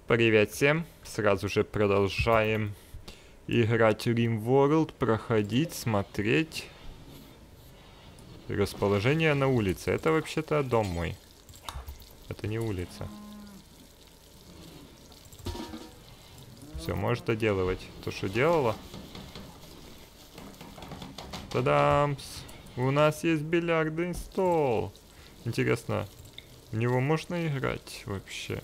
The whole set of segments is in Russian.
Привет всем! Сразу же продолжаем играть RimWorld, проходить, смотреть. Расположение на улице. Это вообще-то дом мой. Это не улица. Все, можешь доделывать то, что делала. Та-дамс! У нас есть бильярдный стол. Интересно, в него можно играть вообще?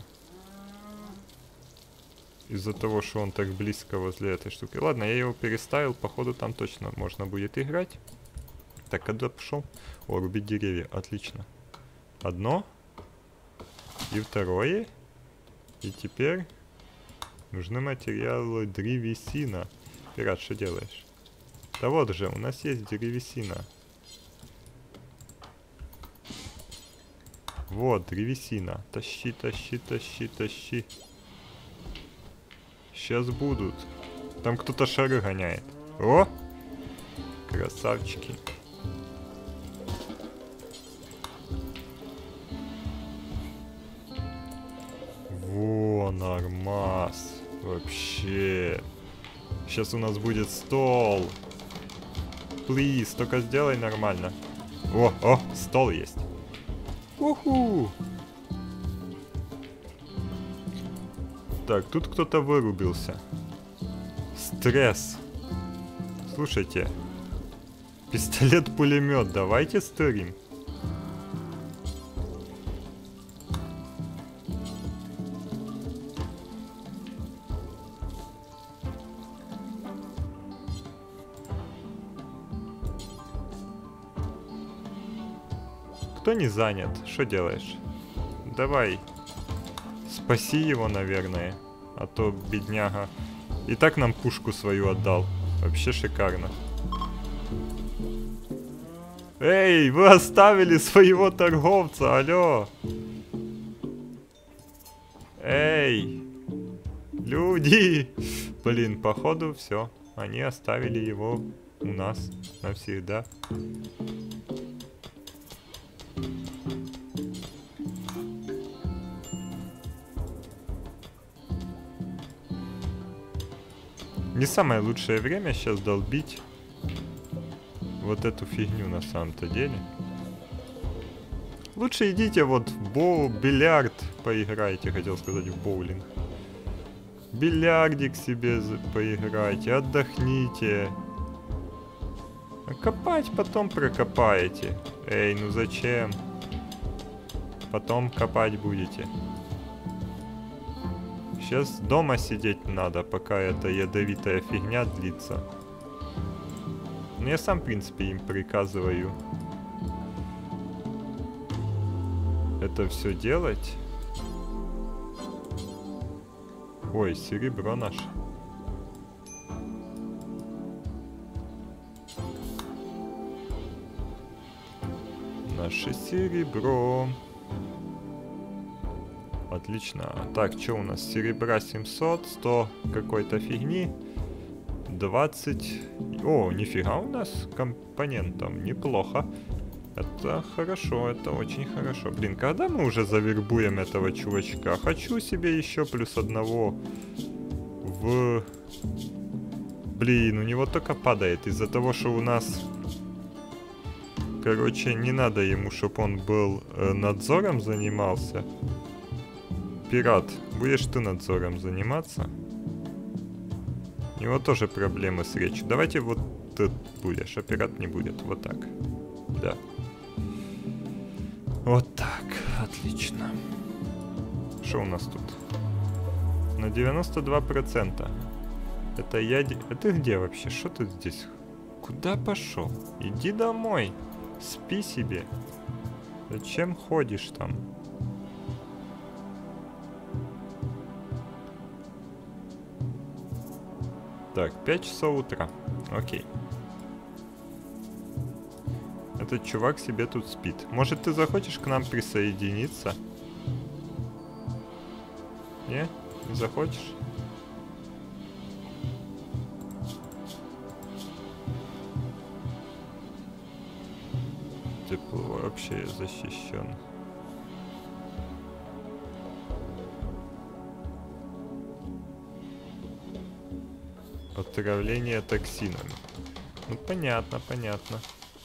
Из-за того, что он так близко возле этой штуки. Ладно, я его переставил. Походу, там точно можно будет играть. Так, когда пошел? О, рубить деревья. Отлично. Одно. И второе. И теперь нужны материалы древесина. Пират, что делаешь? Да вот же, у нас есть древесина. Вот, древесина. Тащи, тащи, тащи, тащи. Сейчас будут. Там кто-то шары гоняет. О! Красавчики. Во, нормас. Вообще. Сейчас у нас будет стол. Плиз, только сделай нормально. О, стол есть. Уху! Так, тут кто-то вырубился. Стресс. Слушайте. Пистолет-пулемет, давайте стырим. Кто не занят? Что делаешь? Давай. Спаси его, наверное. А то бедняга. И так нам пушку свою отдал. Вообще шикарно. Эй, вы оставили своего торговца, алло. Эй. Люди. Блин, походу все. Они оставили его у нас навсегда. Не самое лучшее время сейчас долбить вот эту фигню на самом-то деле. Лучше идите вот в бильярд поиграйте, хотел сказать, в боулинг. Бильярдик себе поиграйте, отдохните. А копать потом прокопаете. Эй, ну зачем? Потом копать будете. Сейчас дома сидеть надо, пока эта ядовитая фигня длится. Но я сам, в принципе, им приказываю это все делать. Ой, серебро наше. Наше серебро. Отлично. Так, что у нас? Серебра 700, 100 какой-то фигни. 20. О, нифига у нас компонентов. Неплохо. Это хорошо, это очень хорошо. Блин, когда мы уже завербуем этого чувачка? Хочу себе еще плюс одного в... Блин, у него только падает из-за того, что у нас... Короче, не надо ему, чтобы он был надзором занимался. Пират, будешь ты надзором заниматься? У него тоже проблемы с речью. Давайте вот ты будешь, а пират не будет. Вот так. Да. Вот так. Отлично. Что у нас тут? На 92%. Это я... А ты где вообще? Что ты здесь? Куда пошел? Иди домой. Спи себе. Зачем ходишь там? Так, 5 часов утра. Окей. Этот чувак себе тут спит. Может, ты захочешь к нам присоединиться? Не? Не захочешь? Тепло вообще защищен. Отравление токсинами. Ну, понятно, понятно.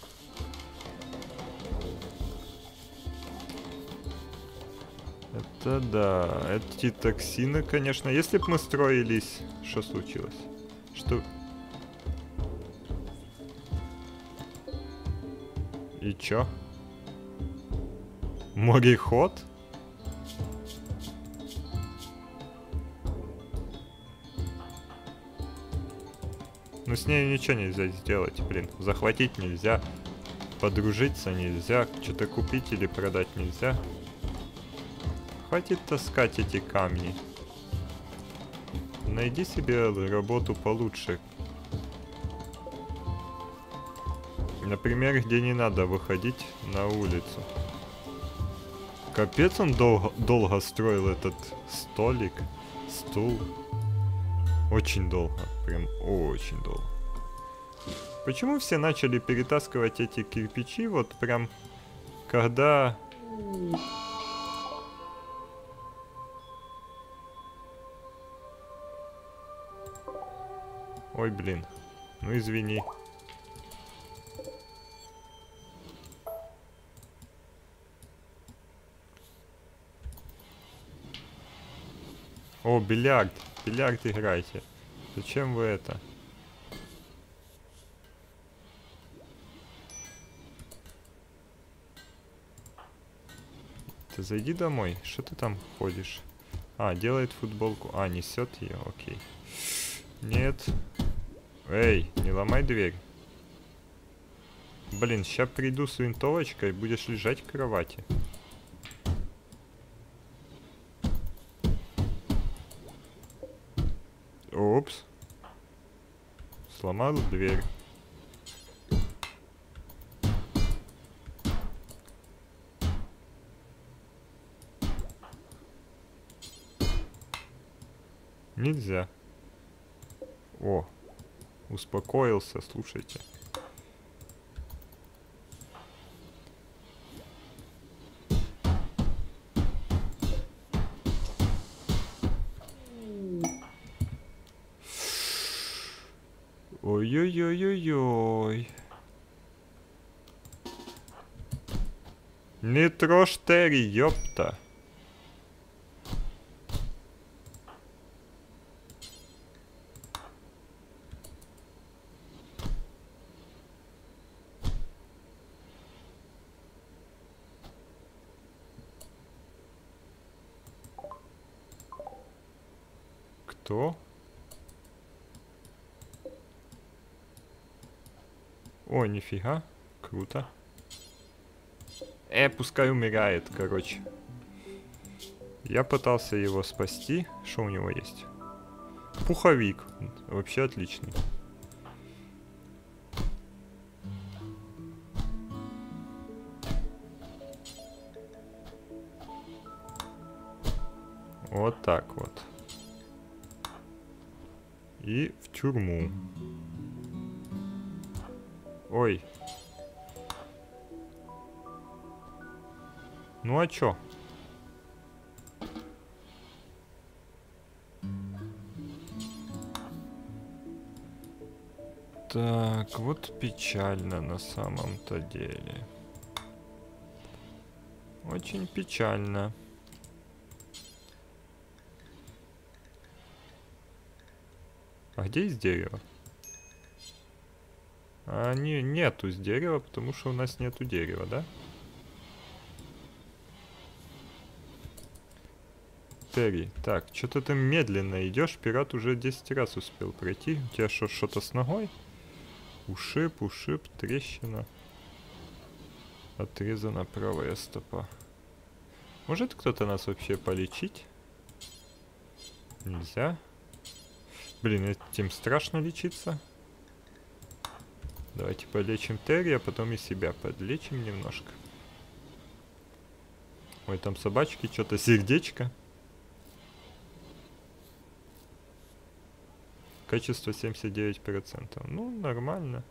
Это да. Эти токсины, конечно. Если бы мы строились... Что случилось? Что... И чё? Мореход? Ну с ней ничего нельзя сделать, блин. Захватить нельзя. Подружиться нельзя. Что-то купить или продать нельзя. Хватит таскать эти камни. Найди себе работу получше. Например, где не надо выходить на улицу. Капец, он долго строил этот столик, стул. Очень долго, прям очень долго. Почему все начали перетаскивать эти кирпичи вот прям когда... Ой, блин. Ну извини. О, бильярд. Бильярд играйте. Зачем вы это? Ты зайди домой. Что ты там ходишь? А, делает футболку. А, несет ее. Окей. Нет. Эй, не ломай дверь. Блин, сейчас приду с винтовочкой, будешь лежать в кровати. Опс. Сломал дверь. Нельзя. О, успокоился, слушайте. Ой-ой-ой-ой-ой. Не трожь Терри, ёпта. Кто? О, нифига. Круто. Пускай умирает, короче. Я пытался его спасти. Что у него есть? Пуховик. Вообще отличный. Вот так вот. И в тюрьму. Ой. Ну а чё? Так, вот печально на самом-то деле. Очень печально. А где из дерева? А, нету с дерева, потому что у нас нету дерева, да? Терри, так, что-то ты медленно идешь, пират уже 10 раз успел пройти. У тебя что-то с ногой? Ушиб, трещина. Отрезана правая стопа. Может кто-то нас вообще полечить? Нельзя. Блин, этим страшно лечиться. Давайте полечим Терри, а потом и себя подлечим немножко. Ой, там собачки, что-то сердечко. Качество 79%. Ну, нормально.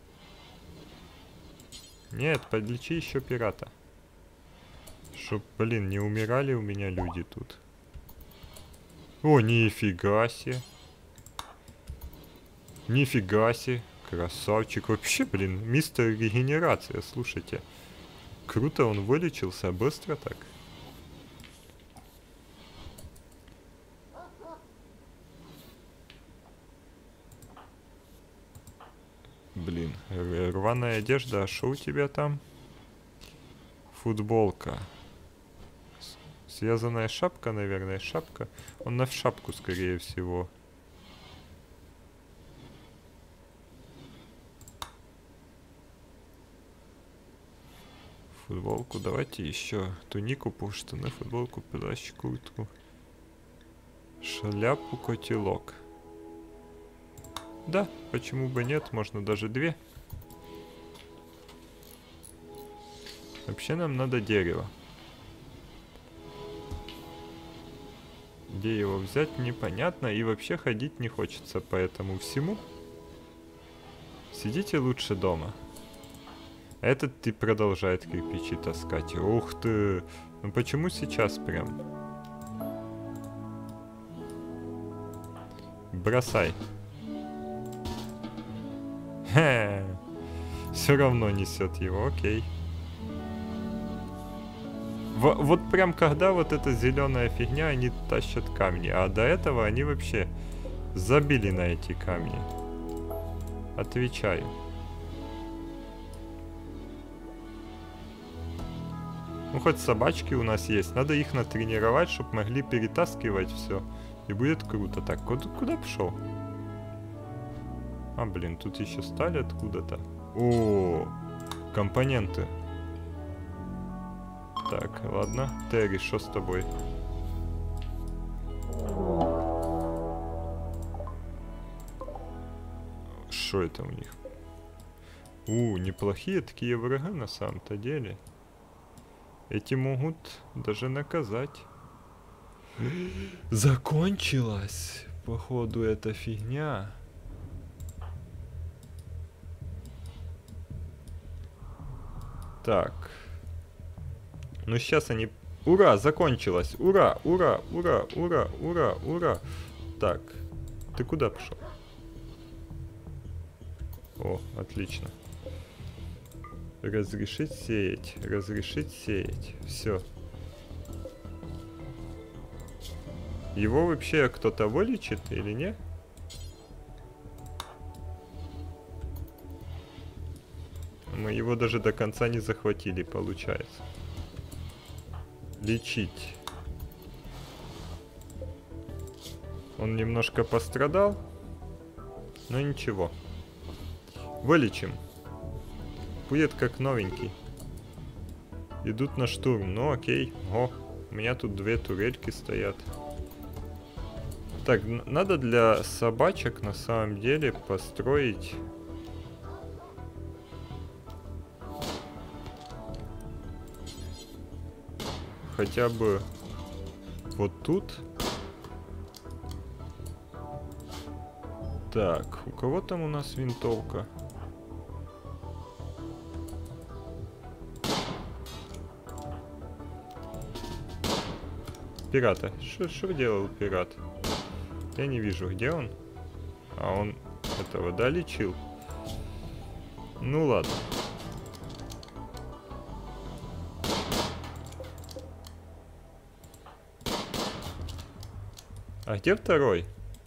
Нет, подлечи еще пирата. Чтоб, блин, не умирали у меня люди тут. О, нифига себе. Нифига себе. Красавчик. Вообще, блин, мистер регенерация, слушайте. Круто он вылечился, быстро так. Блин, рваная одежда, а что у тебя там? Футболка. Связанная шапка, наверное, шапка. Он на шапку, скорее всего. Футболку, давайте еще тунику, штаны, футболку, плащ, куртку, шляпу, котелок. Да, почему бы нет, можно даже 2. Вообще нам надо дерево. Где его взять, непонятно, и вообще ходить не хочется по этому всему. Сидите лучше дома. Этот ты продолжает кирпичи таскать. Ух ты! Ну почему сейчас прям? Бросай. Хе. Все равно несет его, окей. Вот прям когда вот эта зеленая фигня, они тащат камни. А до этого они вообще забили на эти камни. Отвечаю. Ну, хоть собачки у нас есть. Надо их натренировать, чтобы могли перетаскивать все. И будет круто. Так, куда пошел? А, блин, тут еще стали откуда-то. О, компоненты. Так, ладно. Терри, что с тобой? Что это у них? Неплохие такие враги на самом-то деле. Эти могут даже наказать. Закончилась, походу, эта фигня. Так. Ну, сейчас они... Ура, закончилось. Ура, ура, ура, ура, ура, ура. Так, ты куда пошел? О, отлично. Разрешить сеять. Разрешить сеять. Все. Его вообще кто-то вылечит или нет? Мы его даже до конца не захватили, получается. Лечить. Он немножко пострадал, но ничего. Вылечим. Будет как новенький. Идут на штурм. Ну окей. О, у меня тут 2 турельки стоят. Так, надо для собачек на самом деле построить... Хотя бы вот тут. Так, у кого там у нас винтовка? Пирата. Что делал пират? Я не вижу, где он. А он этого, да, лечил? Ну ладно. А где второй?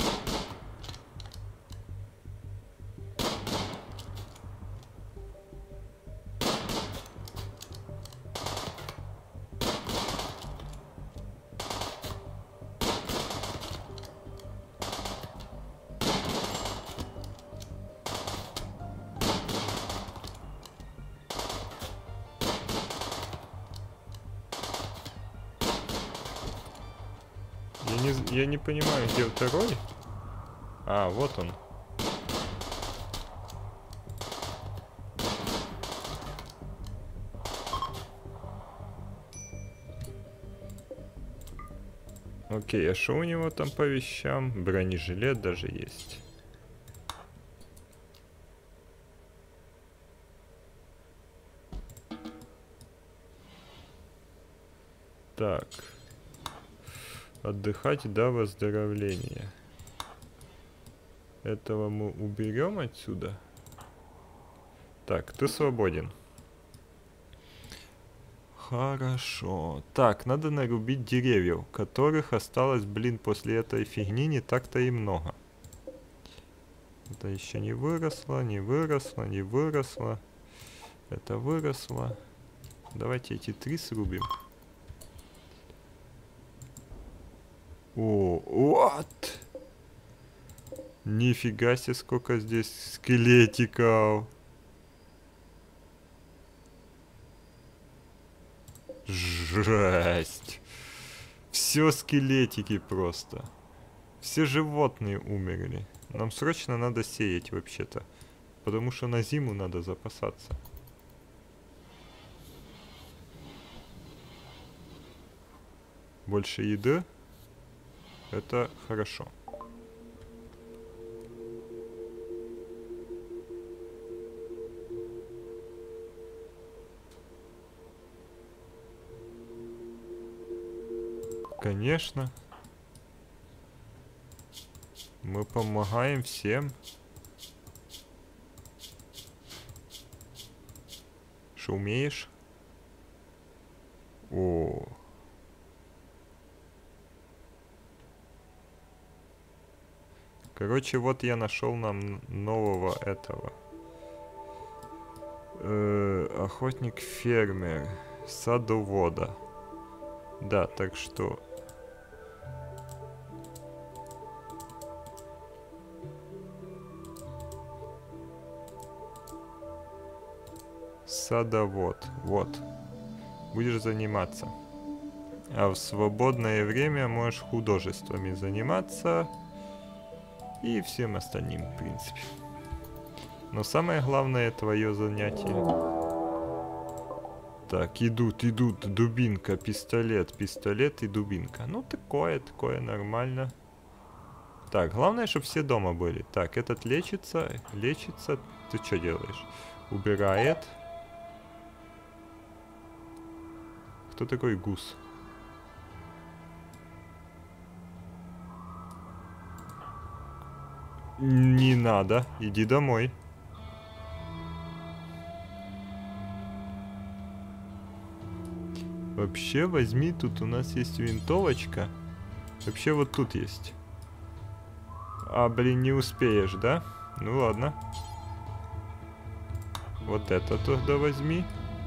Я не понимаю, где второй. А, вот он. Окей, а что у него там по вещам? Бронежилет даже есть. Так. Отдыхать до выздоровления. Этого мы уберем отсюда. Так, ты свободен. Хорошо. Так, надо нарубить деревьев, которых осталось, блин, после этой фигни не так-то и много. Это еще не выросло, не выросло, не выросло. Это выросло. Давайте эти 3 срубим. О, вот! Нифига себе, сколько здесь скелетиков. Жесть. Все скелетики просто. Все животные умерли. Нам срочно надо сеять вообще-то. Потому что на зиму надо запасаться. Больше еды. Это хорошо. Конечно. Мы помогаем всем. Что умеешь? О. Короче, вот я нашел нам нового этого. Охотник-фермер. Садовода. Да, так что... Садовод. Вот. Будешь заниматься. А в свободное время можешь художествами заниматься. И всем остальным, в принципе. Но самое главное твое занятие. Так, идут. Дубинка, пистолет и дубинка. Ну, такое нормально. Так, главное, чтобы все дома были. Так, этот лечится. Ты что делаешь? Убирает. Кто такой гус? Не надо, иди домой. Вообще возьми, тут у нас есть винтовочка. Вообще вот тут есть. А, блин, не успеешь, да? Ну ладно. Вот это тогда возьми.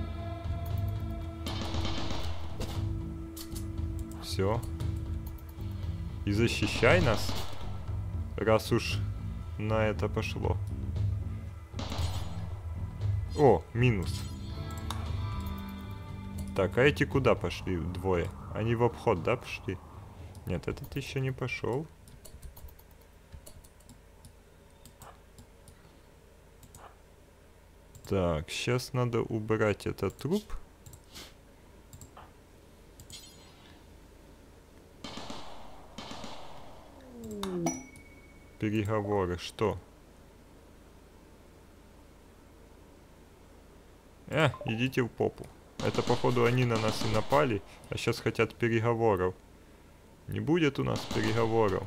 Все. И защищай нас, раз уж на это пошло. О, минус. Так, а эти куда пошли? Двое. Они в обход, да, пошли? Нет, этот еще не пошел. Так, сейчас надо убрать этот труп. Переговоры, что? Идите в попу. Это, походу, они на нас и напали, а сейчас хотят переговоров. Не будет у нас переговоров.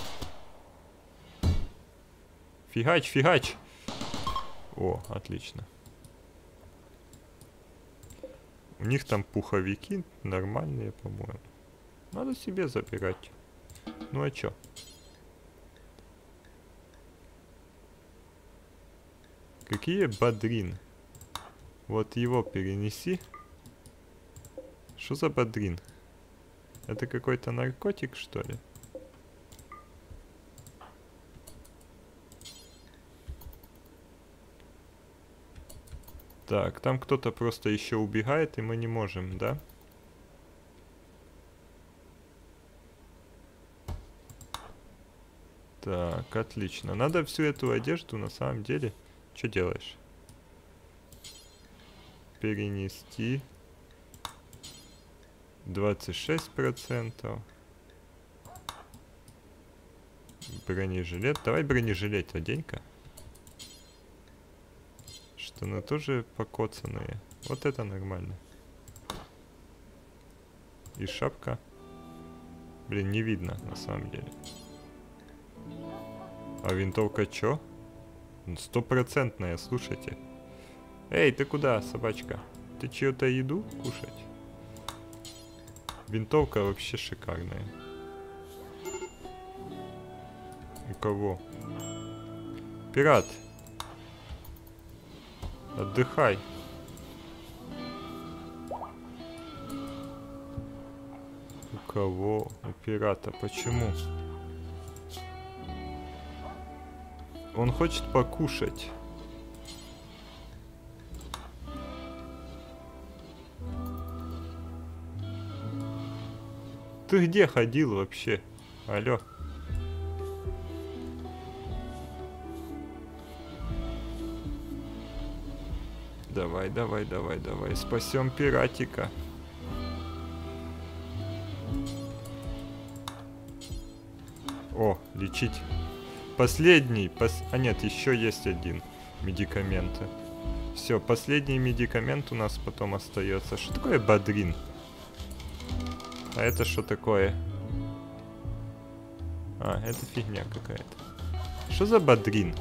Фигач! О, отлично. У них там пуховики нормальные, по-моему. Надо себе забирать. Ну а чё? Какие бодрин? Вот его перенеси. Что за бодрин? Это какой-то наркотик, что ли? Так, там кто-то просто еще убегает, и мы не можем, да? Так, отлично. Надо всю эту одежду, на самом деле... Что делаешь? Перенести. 26%. Бронежилет. Давай бронежилет одень-ка. Штаны тоже покоцанные. Вот это нормально. И шапка. Блин, не видно на самом деле. А винтовка чё? Стопроцентная, слушайте. Эй, ты куда, собачка? Ты чью-то еду кушать? Винтовка вообще шикарная. У кого? Пират. Отдыхай. У кого? У пирата. Почему? Он хочет покушать. Ты где ходил вообще? Алло. Давай, давай, давай, давай. Спасем пиратика. О, лечить. Последний. А нет, еще есть один. Медикаменты. Все, последний медикамент у нас потом остается. Что такое бодрин? А это что такое? А, это фигня какая-то. Что за бодрин?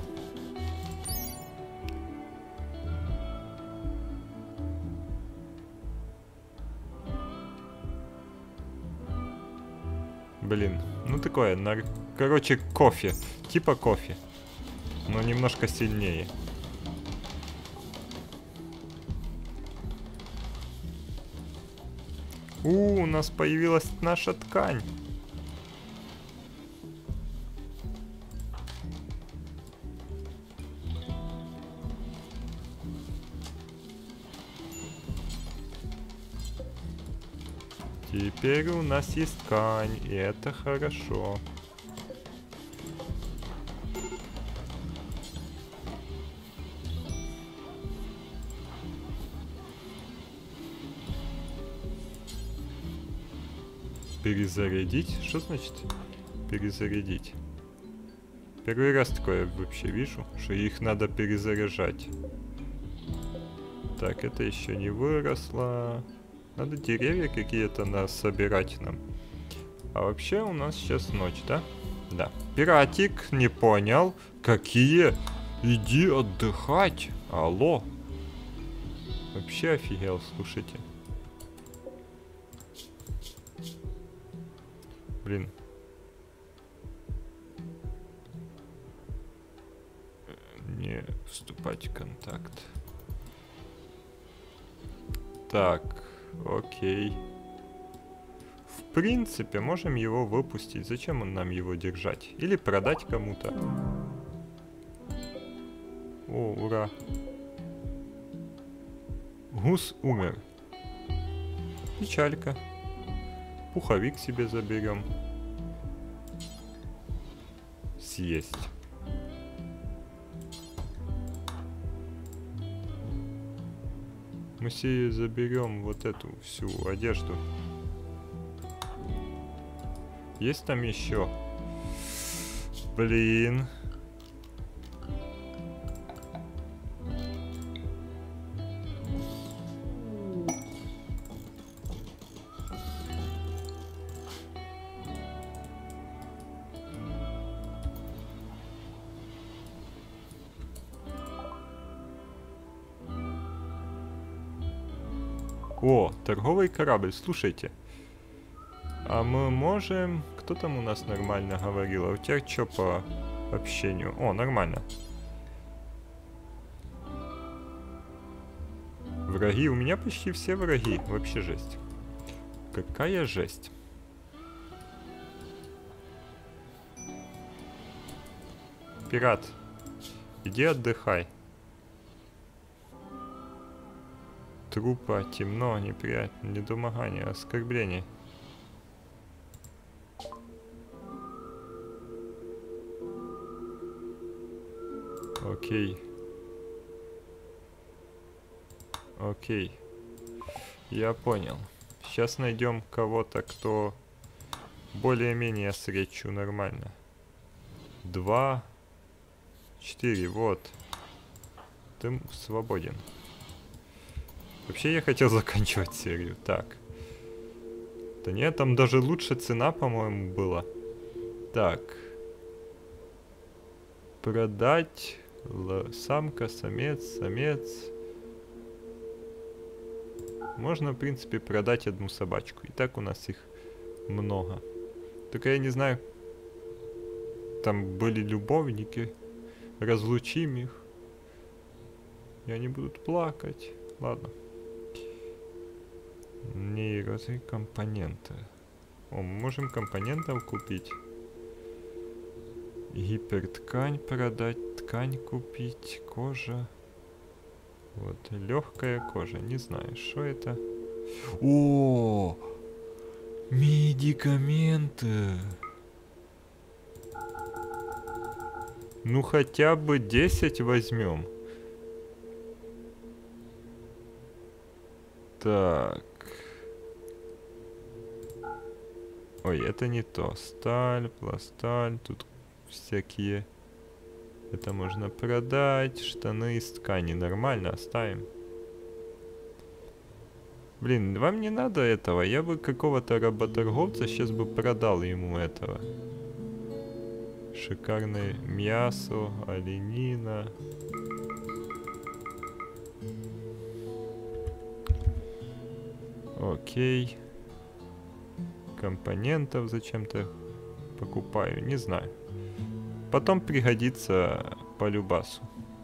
Блин, ну такое, короче, кофе. Типа кофе. Но немножко сильнее. У нас появилась наша ткань. Теперь у нас есть ткань, и это хорошо. Перезарядить? Что значит перезарядить? Первый раз такое вообще вижу, что их надо перезаряжать. Так, это еще не выросло. Надо деревья какие-то собирать нам. А вообще у нас сейчас ночь, да? Да. Пиратик, не понял. Какие? Иди отдыхать. Алло. Вообще офигел, слушайте. Блин. Не вступать в контакт. Так, окей. В принципе, можем его выпустить. Зачем нам его держать? Или продать кому-то. О, ура. Гус умер. Печалька. Пуховик себе заберем. Съесть. Мы себе заберем вот эту всю одежду. Есть там еще? Блин. О, торговый корабль, слушайте. А мы можем... Кто там у нас нормально говорил? А у тебя что по общению? О, нормально. Враги. У меня почти все враги. Вообще жесть. Какая жесть. Пират. Иди отдыхай. Трупа, темно, неприятно, недомогание, оскорбление. Окей. Окей. Я понял. Сейчас найдем кого-то, кто более-менее с речью нормально. 2, 4, вот. Ты свободен. Вообще я хотел заканчивать серию. Так. Да нет, там даже лучше цена, по-моему, была. Так. Продать. Самка, самец, самец. Можно, в принципе, продать одну собачку. И так у нас их много. Только я не знаю. Там были любовники. Разлучим их. И они будут плакать. Ладно. Нейроты, компоненты. О, мы можем компонентов купить. Гиперткань продать, ткань купить, кожа. Вот, легкая кожа, не знаю, что это. О, медикаменты. Ну хотя бы 10 возьмем. Так. Ой, это не то. Сталь, пласталь, тут всякие. Это можно продать. Штаны из ткани. Нормально, оставим. Блин, вам не надо этого. Я бы какого-то работорговца сейчас бы продал ему этого. Шикарное мясо, оленина. Окей. Компонентов зачем-то покупаю, не знаю. Потом пригодится по любасу.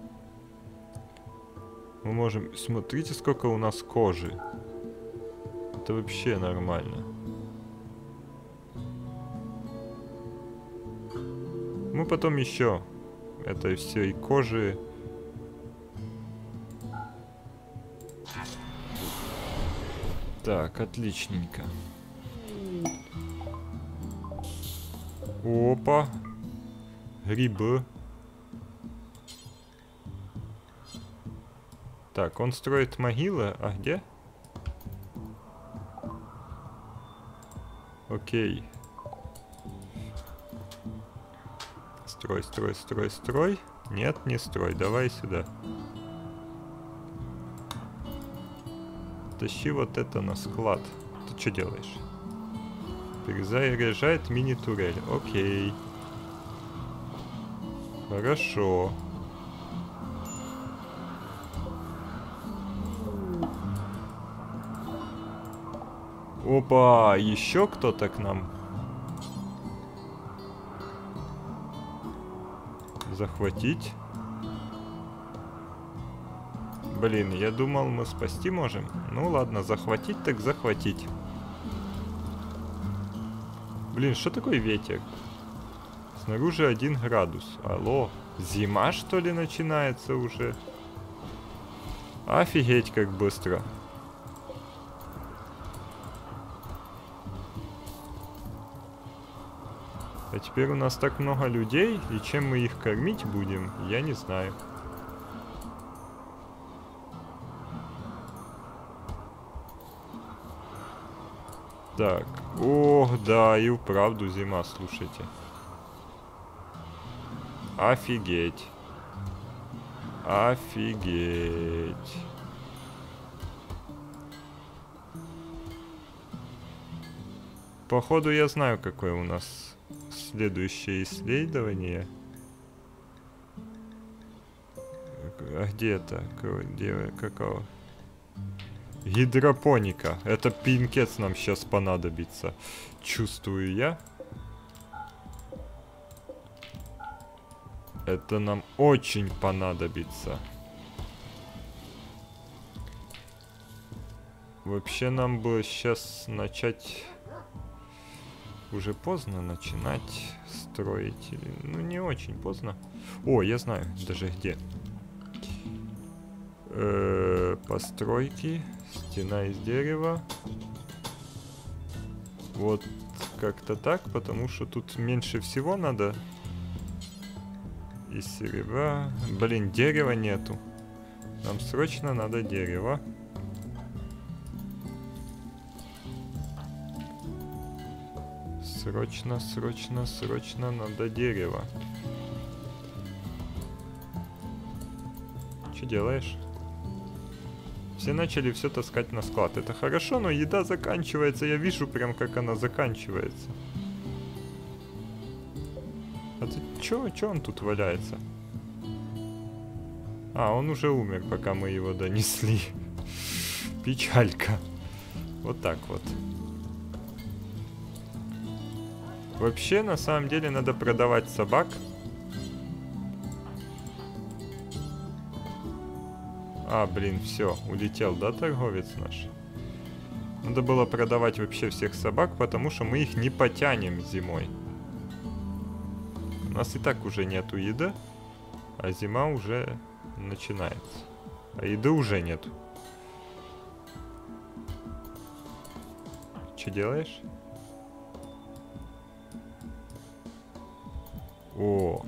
Мы можем... Смотрите, сколько у нас кожи. Это вообще нормально. Мы потом еще этой всей кожи... Так, отличненько. Опа. Грибы. Так, он строит могилы. А где? Окей. Строй, строй, строй, строй. Нет, не строй. Давай сюда. Тащи вот это на склад. Ты что делаешь? Перезаряжает мини-турель. Окей. Хорошо. Опа, еще кто-то к нам. Захватить. Блин, я думал, мы спасти можем. Ну ладно, захватить так захватить. Блин, что такое ветер? Снаружи 1 градус. Алло, зима что ли начинается уже? Офигеть, как быстро. А теперь у нас так много людей, и чем мы их кормить будем, я не знаю. Так, ох, да, и вправду зима, слушайте. Офигеть. Офигеть. Походу я знаю, какое у нас следующее исследование. А где это? Где, какого? Гидропоника. Это пинкец нам сейчас понадобится. Чувствую я. Это нам очень понадобится. Вообще нам бы сейчас начать... Уже поздно начинать строить. Ну, не очень поздно. О, я знаю даже где. Постройки. Стена из дерева. Вот как-то так, потому что тут меньше всего надо. Из серебра. Блин, дерева нету. Нам срочно надо дерево. Срочно, срочно, срочно надо дерево. Что делаешь? Все начали все таскать на склад. Это хорошо, но еда заканчивается. Я вижу прям, как она заканчивается. А ты чё он тут валяется? А, он уже умер, пока мы его донесли. Печалька. Вот так вот. Вообще, на самом деле, надо продавать собак. А, блин, все, улетел, да, торговец наш? Надо было продавать вообще всех собак, потому что мы их не потянем зимой. У нас и так уже нету еды, а зима уже начинается. А еды уже нету. Что делаешь? О!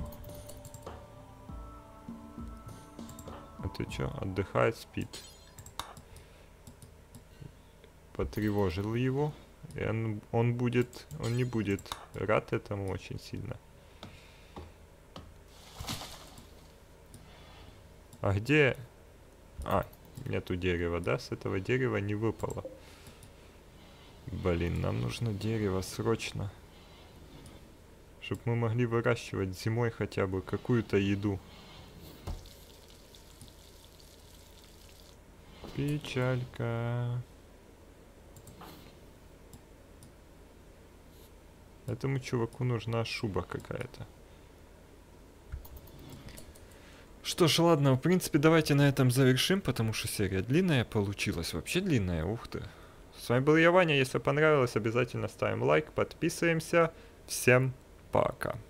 А ты чё? Отдыхает, спит. Потревожил его. И он не будет рад этому очень сильно. А где... А, нету дерева, да? С этого дерева не выпало. Блин, нам нужно дерево срочно. Чтобы мы могли выращивать зимой хотя бы какую-то еду. Печалька. Этому чуваку нужна шуба какая-то. Что ж, ладно, в принципе, давайте на этом завершим, потому что серия длинная получилась. Вообще длинная, ух ты. С вами был я, Ваня. Если понравилось, обязательно ставим лайк, подписываемся. Всем пока.